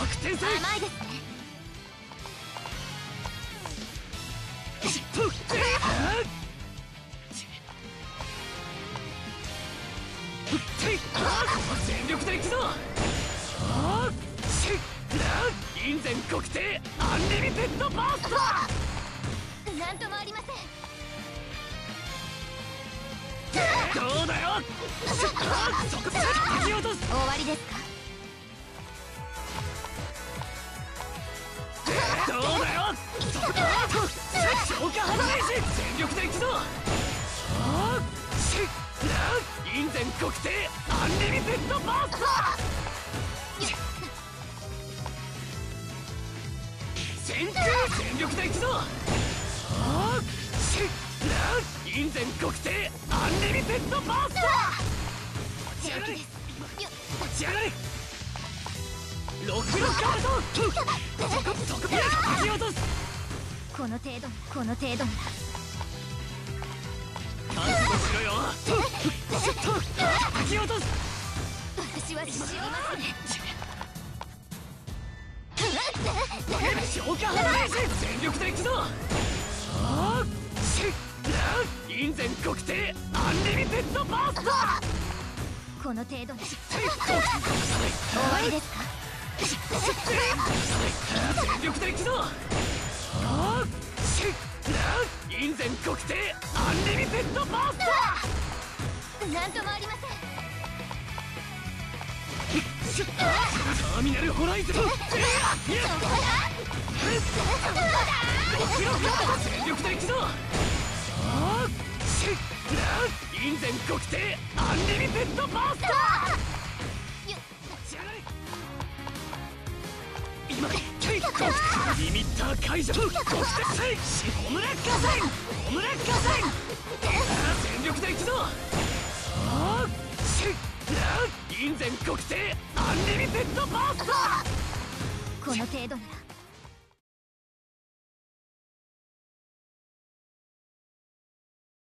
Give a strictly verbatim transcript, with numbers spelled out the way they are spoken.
天才甘いですね。 全力で行くぞ。銀前国定アンリミテッドバースト。 なんともありません。 どうだよ。そこ叩き落とす。 終わりですか。 どうだよ。そこ消化発電し全力で行くぞ。銀前国定アンリミテッドバースト。先手全力で行くぞ。銀前国定アンリミテッドバースト。 平気です。 立ち上がれ。ロックロッカーとそこそこで叩き落とす。 この程度この程度なら覚悟しろよ。叩き落とす。 私はしますね。 消化発電し全力で行くぞ。銀前国定アンリミテッドバースト。 この程度なら終わりですか。 全力で行くぞ。銀前国定アンリミテッドバースト。 なんともありません。 ターミナルホライズン。全力で行くぞ。銀前国定アンリミテッドバースト。今リミッター解除。ホムラッカー戦ホムラッカー戦。全力で行くぞ。銀前国定アンリミテッドバースト。 この程度なら